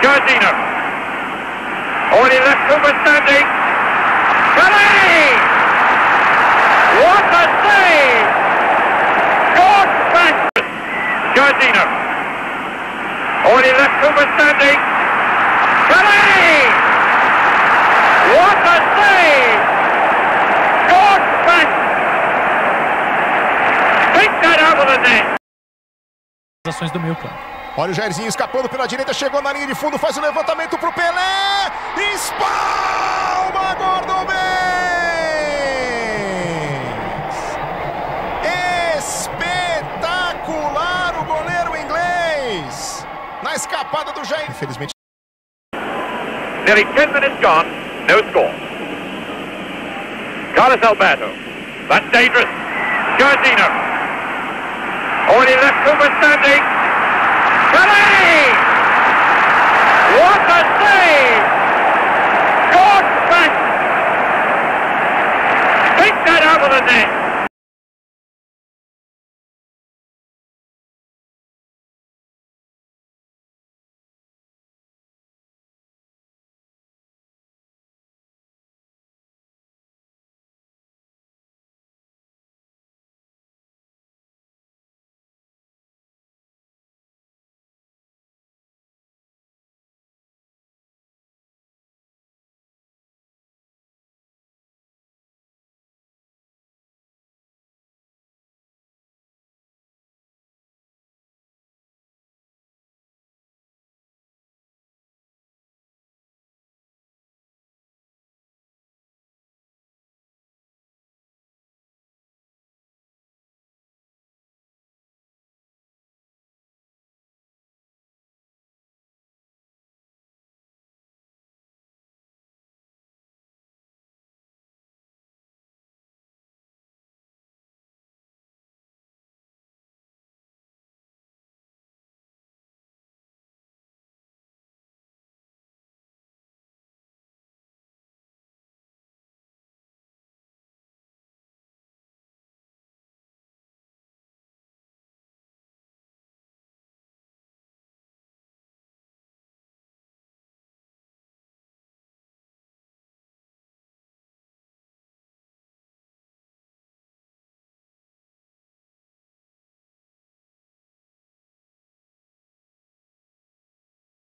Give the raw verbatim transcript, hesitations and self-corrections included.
Jairzinho. Already left Cooper standing. Pelé! What a save! God bless. Jairzinho. Already left Cooper standing. Pelé! What a save! God bless. Take that out of the net. As ações do meio campo. Olha o Jairzinho escapando pela direita, chegou na linha de fundo, faz o levantamento pro Pelé, espalma Gordon Mendes! Espetacular o goleiro inglês, na escapada do Jair, infelizmente. Nearly ten minutes gone, no score. Carlos Alberto, that's dangerous. Jairzinho, already left Cooper standing.